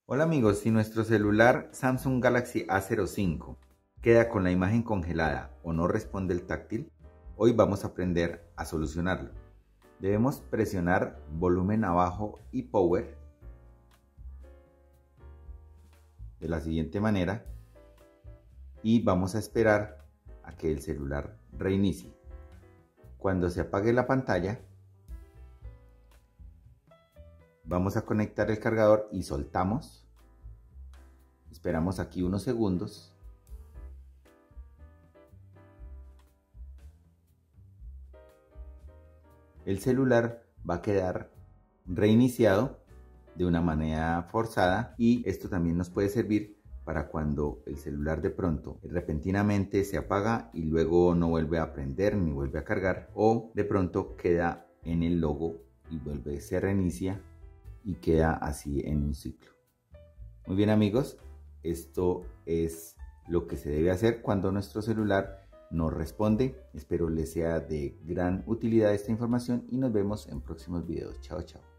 Hola amigos, si nuestro celular Samsung Galaxy A05 queda con la imagen congelada o no responde el táctil, hoy vamos a aprender a solucionarlo. Debemos presionar volumen abajo y power de la siguiente manera y vamos a esperar a que el celular reinicie. Cuando se apague la pantalla, vamos a conectar el cargador y soltamos. Esperamos aquí unos segundos. El celular va a quedar reiniciado de una manera forzada y esto también nos puede servir para cuando el celular de pronto repentinamente se apaga y luego no vuelve a prender ni vuelve a cargar, o de pronto queda en el logo y se reinicia y queda así en un ciclo. Muy bien amigos, esto es lo que se debe hacer cuando nuestro celular no responde. Espero les sea de gran utilidad esta información y nos vemos en próximos videos. Chao, chao.